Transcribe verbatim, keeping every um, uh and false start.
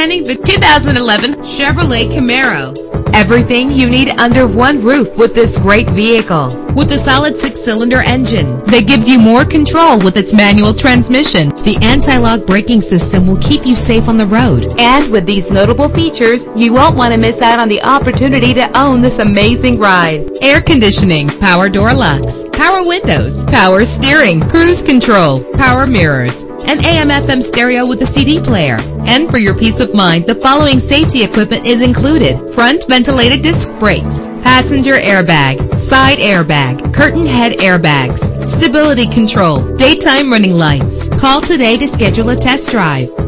Presenting the two thousand eleven Chevrolet Camaro. Everything you need under one roof with this great vehicle. With a solid six-cylinder engine that gives you more control with its manual transmission. The anti-lock braking system will keep you safe on the road. And with these notable features, you won't want to miss out on the opportunity to own this amazing ride. Air conditioning, power door locks, power windows, power steering, cruise control, power mirrors, an A M F M stereo with a C D player. And for your peace of mind, the following safety equipment is included: front ventilated disc brakes, passenger airbag, side airbag, curtain head airbags, stability control, daytime running lights. Call today to schedule a test drive.